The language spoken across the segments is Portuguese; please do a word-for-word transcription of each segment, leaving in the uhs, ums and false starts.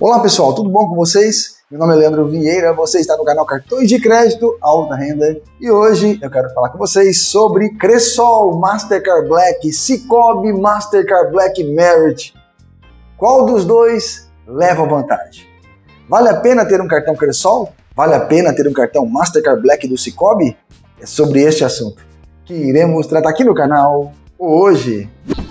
Olá pessoal, tudo bom com vocês? Meu nome é Leandro Vieira, você está no canal Cartões de Crédito Alta Renda e hoje eu quero falar com vocês sobre Cressol Mastercard Black, Sicoob Mastercard Black Merit. Qual dos dois leva vantagem? Vale a pena ter um cartão Cressol? Vale a pena ter um cartão Mastercard Black do Sicoob? É sobre este assunto que iremos tratar aqui no canal hoje.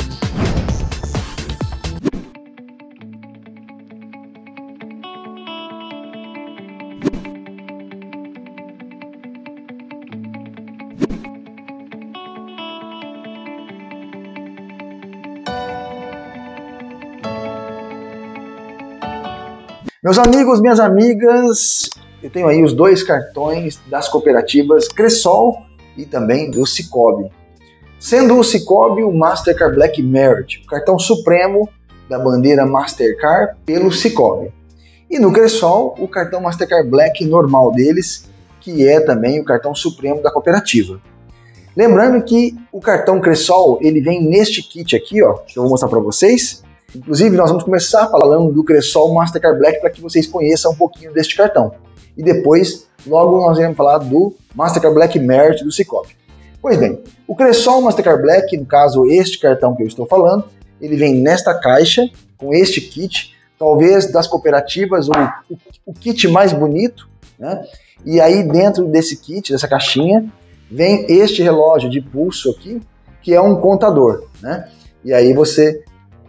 Meus amigos, minhas amigas, eu tenho aí os dois cartões das cooperativas Cressol e também do Sicoob. Sendo o Sicoob o Mastercard Black Merit, o cartão supremo da bandeira Mastercard pelo Sicoob. E no Cressol, o cartão Mastercard Black normal deles, que é também o cartão supremo da cooperativa. Lembrando que o cartão Cressol, ele vem neste kit aqui, ó, que eu vou mostrar para vocês. Inclusive, nós vamos começar falando do Cressol Mastercard Black para que vocês conheçam um pouquinho deste cartão. E depois, logo nós iremos falar do Mastercard Black Merit do Sicoob. Pois bem, o Cressol Mastercard Black, no caso este cartão que eu estou falando, ele vem nesta caixa, com este kit, talvez das cooperativas o, o, o kit mais bonito, né? E aí dentro desse kit, dessa caixinha, vem este relógio de pulso aqui, que é um contador, né? E aí você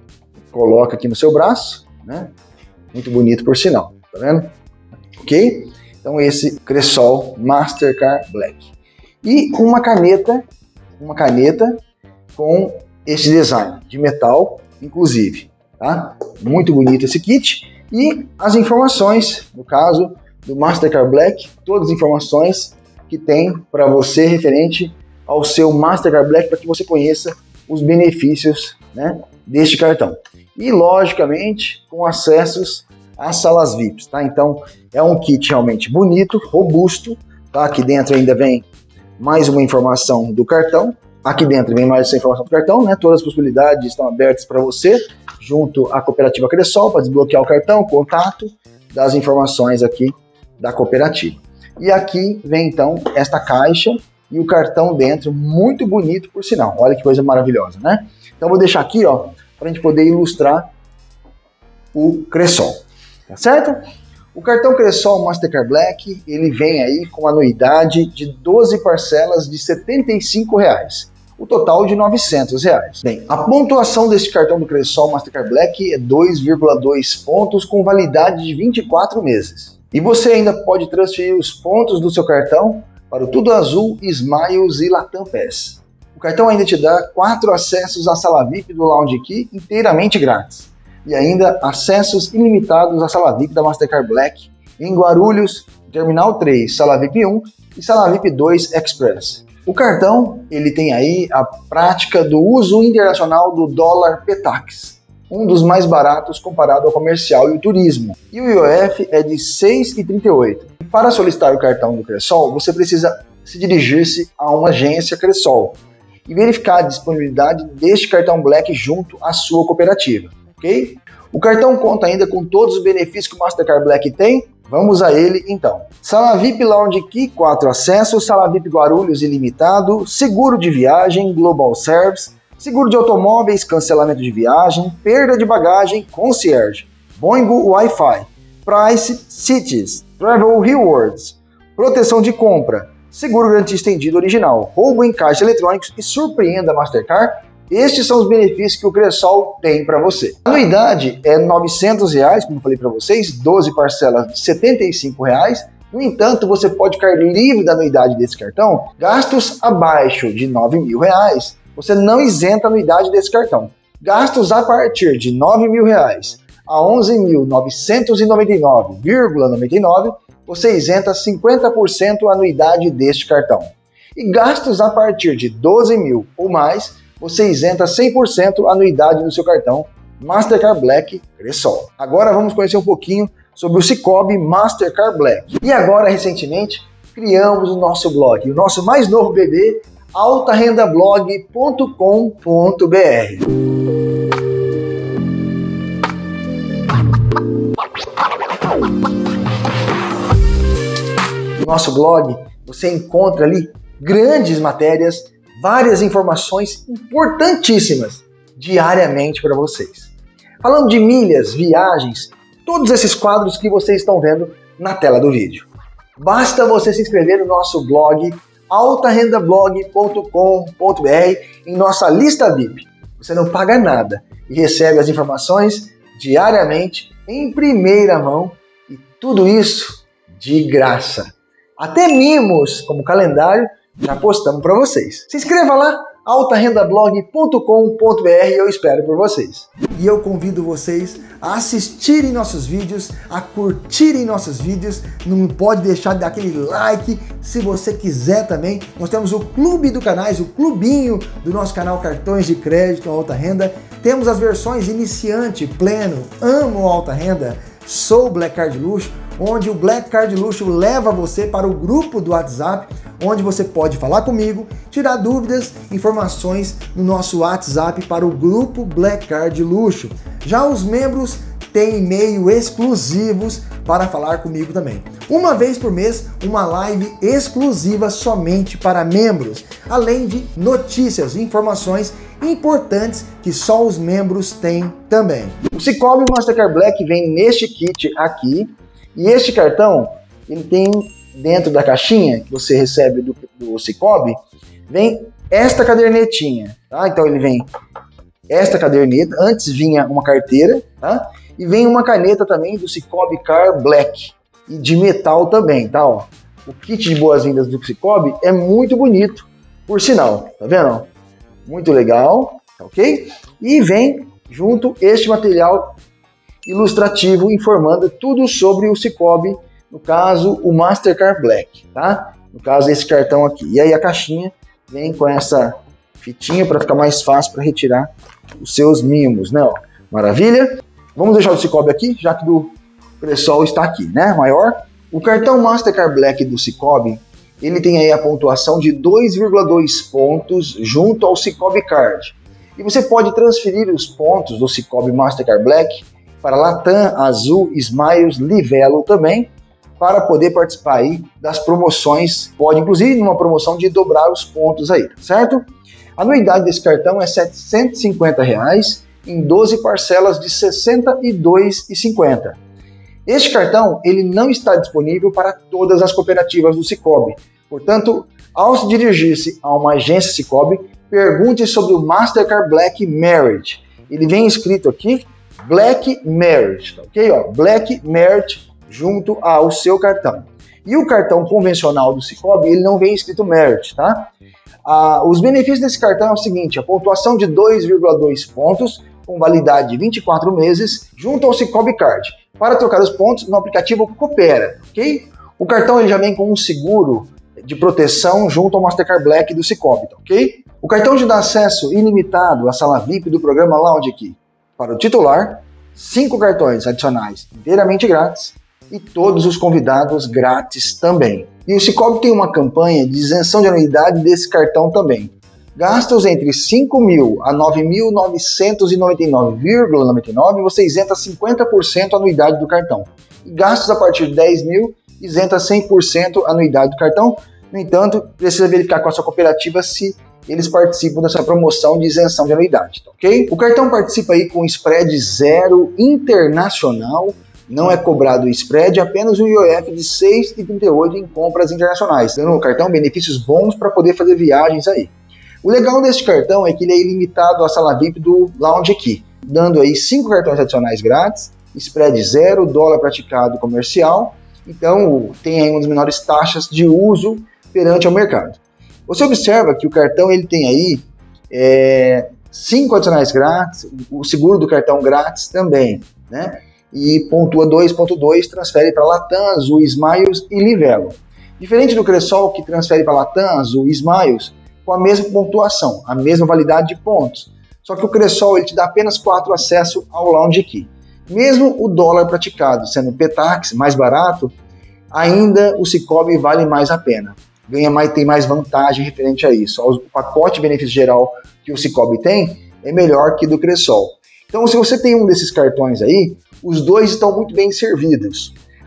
coloca aqui no seu braço, né? Muito bonito por sinal, tá vendo? Ok? Então esse Cressol Mastercard Black. E uma caneta, uma caneta com esse design de metal, inclusive, tá? Muito bonito esse kit. E as informações, no caso do Mastercard Black, todas as informações que tem para você referente ao seu Mastercard Black, para que você conheça os benefícios, né, deste cartão. E, logicamente, com acessos às salas V I Ps, tá? Então, é um kit realmente bonito, robusto, tá? Aqui dentro ainda vem mais uma informação do cartão. Aqui dentro vem mais essa informação do cartão, né? Todas as possibilidades estão abertas para você, junto à cooperativa Cressol, para desbloquear o cartão, contato das informações aqui da cooperativa. E aqui vem, então, esta caixa e o cartão dentro, muito bonito, por sinal. Olha que coisa maravilhosa, né? Então, vou deixar aqui, ó, para a gente poder ilustrar o Cressol, tá certo? O cartão Cressol Mastercard Black, ele vem aí com anuidade de doze parcelas de setenta e cinco reais, o total de novecentos reais. Bem, a pontuação deste cartão do Cressol Mastercard Black é dois vírgula dois pontos com validade de vinte e quatro meses. E você ainda pode transferir os pontos do seu cartão para o Tudo Azul, Smiles e Latam Pass. O cartão ainda te dá quatro acessos à sala V I P do Lounge Key inteiramente grátis. E ainda acessos ilimitados à sala V I P da Mastercard Black em Guarulhos, Terminal três, sala V I P um e sala V I P dois Express. O cartão, ele tem aí a prática do uso internacional do dólar Petax, um dos mais baratos comparado ao comercial e o turismo. E o I O F é de seis vírgula trinta e oito. Para solicitar o cartão do Cressol, você precisa se dirigir-se a uma agência Cressol e verificar a disponibilidade deste cartão Black junto à sua cooperativa, ok? O cartão conta ainda com todos os benefícios que o Mastercard Black tem. Vamos a ele então. Sala V I P Lounge Key, quatro acessos, sala V I P Guarulhos ilimitado, seguro de viagem, Global Service, seguro de automóveis, cancelamento de viagem, perda de bagagem, concierge, Boingo Wi-Fi, Price Cities, Travel Rewards, proteção de compra, seguro garantia estendido original, roubo em caixas eletrônicos e surpreenda a Mastercard. Estes são os benefícios que o Cressol tem para você. A anuidade é novecentos reais, como eu falei para vocês, doze parcelas de setenta e cinco reais. No entanto, você pode ficar livre da anuidade desse cartão. Gastos abaixo de nove mil reais, você não isenta a anuidade desse cartão. Gastos a partir de nove mil reais a onze mil novecentos e noventa e nove reais e noventa e nove centavos, você isenta cinquenta por cento a anuidade deste cartão. E gastos a partir de doze mil ou mais, você isenta cem por cento a anuidade do seu cartão Mastercard Black Cressol. Agora vamos conhecer um pouquinho sobre o Sicoob Mastercard Black. E agora, recentemente, criamos o nosso blog, o nosso mais novo bebê, alta renda blog ponto com ponto br. No nosso blog você encontra ali grandes matérias, várias informações importantíssimas diariamente para vocês. Falando de milhas, viagens, todos esses quadros que vocês estão vendo na tela do vídeo. Basta você se inscrever no nosso blog alta renda blog ponto com ponto br em nossa lista V I P. Você não paga nada e recebe as informações diariamente em primeira mão e tudo isso de graça. Até mimos como calendário já postamos para vocês. Se inscreva lá, alta renda blog ponto com ponto br, e eu espero por vocês. E eu convido vocês a assistirem nossos vídeos, a curtirem nossos vídeos, não pode deixar de dar aquele like, se você quiser também. Nós temos o clube do canais, o clubinho do nosso canal Cartões de Crédito Alta Renda. Temos as versões iniciante, pleno, amo alta renda, sou Black Card Luxo, onde o Black Card Luxo leva você para o grupo do WhatsApp, onde você pode falar comigo, tirar dúvidas, informações no nosso WhatsApp para o grupo Black Card Luxo. Já os membros têm e-mail exclusivos para falar comigo também. Uma vez por mês, uma live exclusiva somente para membros, além de notícias e informações importantes que só os membros têm também. O Cicobi Mastercard Black vem neste kit aqui, e este cartão, ele tem dentro da caixinha que você recebe do, do Cicobi, vem esta cadernetinha, tá? Então ele vem esta caderneta, antes vinha uma carteira, tá? E vem uma caneta também do Cicobi Car Black, e de metal também, tá? Ó, o kit de boas-vindas do Cicobi é muito bonito, por sinal, tá vendo? Muito legal, tá ok? E vem junto este material ilustrativo informando tudo sobre o Cicobi, no caso o Mastercard Black, tá? No caso esse cartão aqui. E aí a caixinha vem com essa fitinha para ficar mais fácil para retirar os seus mimos, né? Ó, maravilha? Vamos deixar o Cicobi aqui, já que do Cressol está aqui, né? Maior. O cartão Mastercard Black do Cicobi, ele tem aí a pontuação de dois vírgula dois pontos junto ao Cicobi Card. E você pode transferir os pontos do Cicobi Mastercard Black para Latam, Azul, Smiles, Livelo também, para poder participar aí das promoções, pode inclusive numa promoção de dobrar os pontos aí, certo? A anuidade desse cartão é setecentos e cinquenta reais em doze parcelas de sessenta e dois reais e cinquenta centavos. Este cartão ele não está disponível para todas as cooperativas do Cicobi, portanto, ao se dirigir-se a uma agência Cicobi, pergunte sobre o Mastercard Black Merit. Ele vem escrito aqui Black Merit, ok? Ó, Black Merit junto ao seu cartão. E o cartão convencional do Cicobi, ele não vem escrito Merit, tá? Ah, os benefícios desse cartão é o seguinte: a pontuação de dois vírgula dois pontos, com validade de vinte e quatro meses, junto ao Cicobi Card, para trocar os pontos no aplicativo Coopera, ok? O cartão ele já vem com um seguro de proteção junto ao Mastercard Black do Cicobi, ok? O cartão te dá acesso ilimitado à sala V I P do programa Lounge Key para o titular, cinco cartões adicionais inteiramente grátis e todos os convidados grátis também. E o Cicobi tem uma campanha de isenção de anuidade desse cartão também. Gastos entre cinco mil a nove mil novecentos e noventa e nove vírgula noventa e nove você isenta cinquenta por cento a anuidade do cartão. E gastos a partir de dez mil isenta cem por cento a anuidade do cartão. No entanto, precisa verificar com a sua cooperativa se eles participam dessa promoção de isenção de anuidade, tá, ok? O cartão participa aí com spread zero internacional, não é cobrado o spread, apenas o I O F de seis vírgula trinta e oito em compras internacionais, dando no cartão benefícios bons para poder fazer viagens aí. O legal deste cartão é que ele é ilimitado à sala V I P do Lounge Key, dando aí cinco cartões adicionais grátis, spread zero, dólar praticado comercial, então tem aí uma das menores taxas de uso perante ao mercado. Você observa que o cartão ele tem aí é, cinco adicionais grátis, o seguro do cartão grátis também, né? E pontua dois ponto dois, transfere para Latam, Azul, Smiles e Livelo. Diferente do Cressol, que transfere para Latam, Azul e Smiles, com a mesma pontuação, a mesma validade de pontos. Só que o Cressol ele te dá apenas quatro acessos ao Lounge Key. Mesmo o dólar praticado sendo P-Tax mais barato, ainda o Cicobi vale mais a pena. Ganha mais, tem mais vantagem referente a isso. O pacote de benefício geral que o Cicobi tem é melhor que do Cressol. Então, se você tem um desses cartões aí, os dois estão muito bem servidos.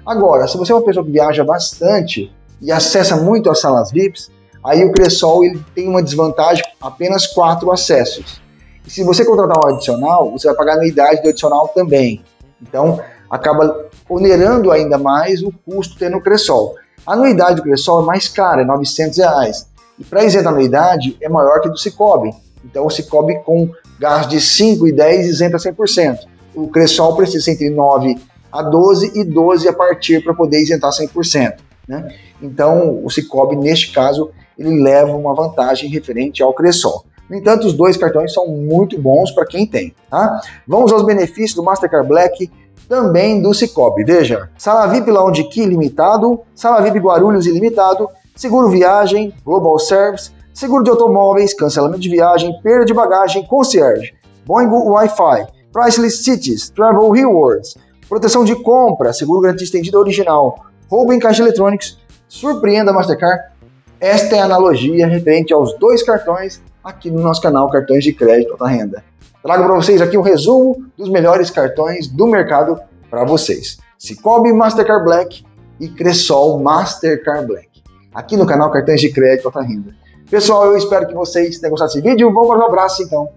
Agora, se você é uma pessoa que viaja bastante e acessa muito as salas V I Ps, aí o Cressol ele tem uma desvantagem, apenas quatro acessos. E se você contratar um adicional, você vai pagar a anuidade do adicional também. Então, acaba onerando ainda mais o custo tendo o Cressol. A anuidade do Cressol é mais cara, é novecentos reais. E para isentar a anuidade é maior que do Cicobi. Então o Cicobi com gasto de cinco e dez isenta cem por cento. O Cressol precisa entre nove a doze e doze a partir para poder isentar cem por cento. Né? Então o Cicobi, neste caso, ele leva uma vantagem referente ao Cressol. No entanto, os dois cartões são muito bons para quem tem. Tá? Vamos aos benefícios do Mastercard Black, também do Cicobi. Veja, sala V I P Lounge Key ilimitado, sala V I P Guarulhos ilimitado, seguro viagem, Global Service, seguro de automóveis, cancelamento de viagem, perda de bagagem, concierge, Boeing Wi-Fi, Priceless Cities, Travel Rewards, proteção de compra, seguro garantia estendida original, roubo em caixa eletrônicos. Surpreenda a Mastercard. Esta é a analogia referente aos dois cartões aqui no nosso canal Cartões de Crédito Alta Renda. Trago para vocês aqui um resumo dos melhores cartões do mercado para vocês. Cicobi Mastercard Black e Cressol Mastercard Black. Aqui no canal Cartões de Crédito Alta Renda. Pessoal, eu espero que vocês tenham gostado desse vídeo. Vamos para o abraço então.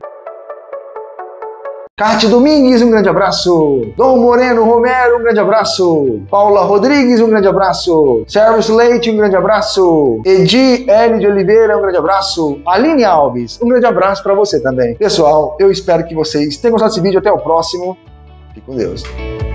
Cátia Domingues, um grande abraço. Dom Moreno Romero, um grande abraço. Paula Rodrigues, um grande abraço. Service Leite, um grande abraço. Edi L de Oliveira, um grande abraço. Aline Alves, um grande abraço para você também. Pessoal, eu espero que vocês tenham gostado desse vídeo. Até o próximo. Fique com Deus.